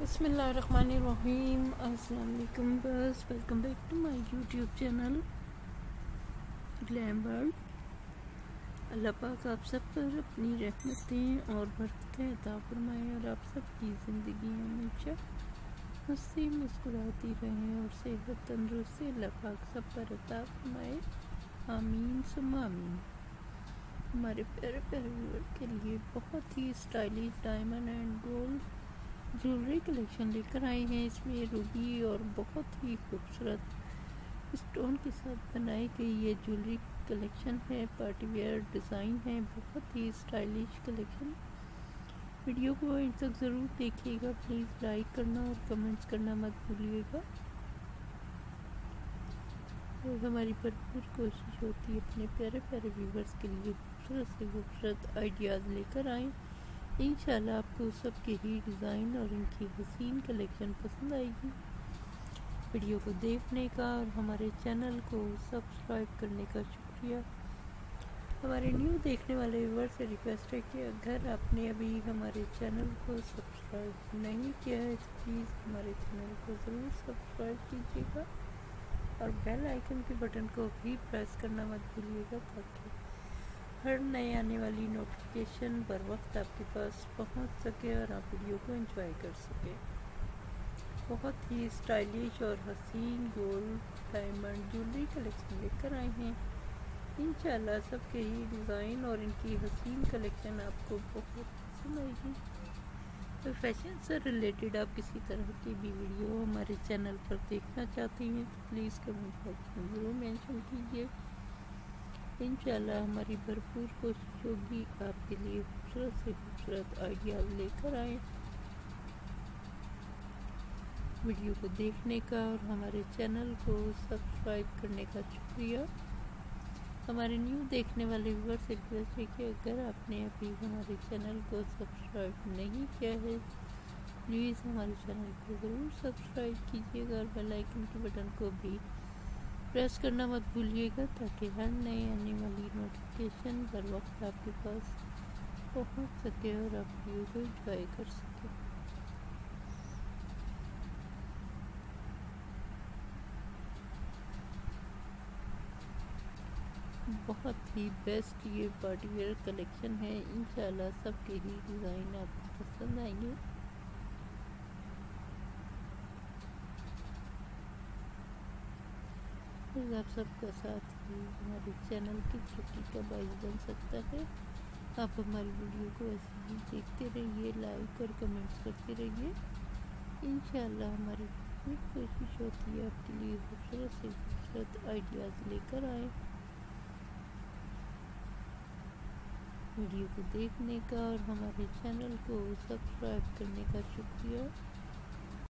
بسم اللہ الرحمن الرحیم. السلام علیکم. بس welcome back to my YouTube channel glam world. اللہ پاک آپ سب پر اپنی رحمتیں اور برکتیں عطا فرمائے اور آپ سب کی زندگی ہمیشہ ہنسی مسکراتی رہیں اور صحت تندرستی اللہ پاک سب پر عطا فرمائے. آمین ثم آمین. ہمارے پیارے پیارے ویور کے لیے بہت ہی stylish diamond and gold jewellery collection لے کر آئے ہیں. اس میں روبی اور بہت ہی خوبصورت اسٹون کے ساتھ بنائی گئی یہ جیولری کلیکشن ہے. پارٹی ویئر ڈیزائن ہے, بہت ہی اسٹائلش کلیکشن. ویڈیو کو ان تک ضرور دیکھیے گا. پلیز لائک کرنا اور کمنٹس کرنا مت بھولیے گا. ہماری بھرپور کوشش ہوتی ہے اپنے پیارے پیارے ویورز کے لیے خوبصورت سے خوبصورت آئیڈیاز لے کر آئیں. انشاءاللہ آپ کو سب کے ہی ڈیزائن اور ان کی حسین کلیکشن پسند آئے گی. ویڈیو کو دیکھنے کا اور ہمارے چینل کو سبسکرائب کرنے کا شکریہ. ہمارے نیو دیکھنے والے ویور سے ریکویسٹ ہے کہ اگر آپ نے ابھی ہمارے چینل کو سبسکرائب نہیں کیا ہے تو پلیز ہمارے چینل کو ضرور سبسکرائب کیجیے گا اور بیل آئیکن کے بٹن کو بھی پریس کرنا مت بھولیے گا تاکہ ہر نئے آنے والی نوٹیفیکیشن بر وقت آپ کے پاس پہنچ سکے اور آپ ویڈیو کو انجوائے کر سکے. بہت ہی اسٹائلش اور حسین گولڈ ڈائمنڈ جیولری کلیکشن لے کر آئے ہیں. انشاءاللہ سب کے ہی ڈیزائن اور ان کی حسین کلیکشن آپ کو بہت پسند آئے گی. تو فیشن سے ریلیٹڈ آپ کسی طرح کی بھی ویڈیو ہمارے چینل پر دیکھنا چاہتی ہیں تو پلیز کمنٹ باکس میں ضرور مینشن کیجیے. انشاءاللہ ہماری بھرپور کوشش ہوگی آپ کے لیے خوبصورت سے خوبصورت آئیڈیاز لے کر آئیں. ویڈیو کو دیکھنے کا اور ہمارے چینل کو سبسکرائب کرنے کا شکریہ. ہمارے نیو دیکھنے والے ویور سے ریکویسٹ ہے کہ اگر آپ نے ابھی ہمارے چینل کو سبسکرائب نہیں کیا ہے پلیز ہمارے چینل کو ضرور سبسکرائب کیجیے گا اور بیل آئیکن کے بٹن کو بھی پریس کرنا مت بھولیے گا تاکہ ہر نئے آنے والی نوٹیفیکیشن بر وقت آپ کے پاس پہنچ سکے اور آپ ویڈیو کو انجوائے کر سکیں. بہت ہی بیسٹ یہ پارٹی ویئر کلیکشن ہے. انشاءاللہ سب کے ہی ڈیزائن آپ کو پسند آئیں گے. آپ سب کا ساتھ ہی ہمارے چینل کی ترقی کا باعث بن سکتا ہے. آپ ہماری ویڈیو کو ایسے ہی دیکھتے رہیے, لائک اور کمنٹس کرتے رہیے. انشاءاللہ ہماری پوری کوشش ہوتی ہے آپ کے لیے خوبصورت سے خوبصورت آئیڈیاز لے کر آئیں. ویڈیو کو دیکھنے کا اور ہمارے چینل کو سبسکرائب کرنے کا شکریہ.